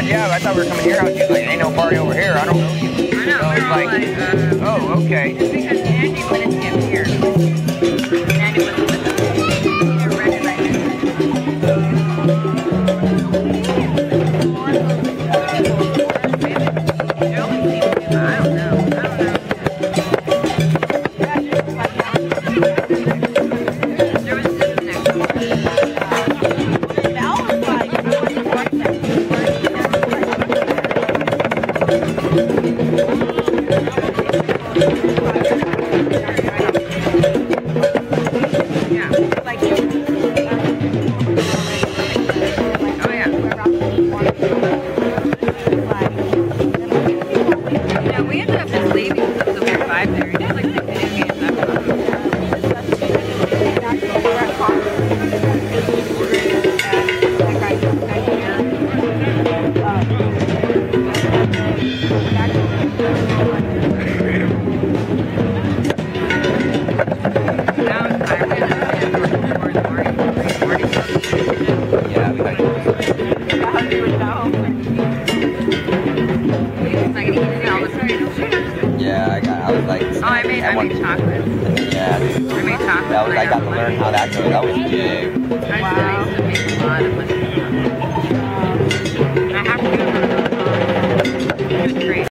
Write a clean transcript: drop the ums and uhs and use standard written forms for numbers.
Yeah, I thought we were coming to your house. She's like, ain't no party over here. I don't know you. I know. So I was We're all like, oh, okay. just because Andy wanted to get here. Andy wasn't with us. He rented right now. I don't know. There was this next door. I made chocolate. Yeah. I made chocolate. I got to learn how that goes. That was big. I used to make a lot of money.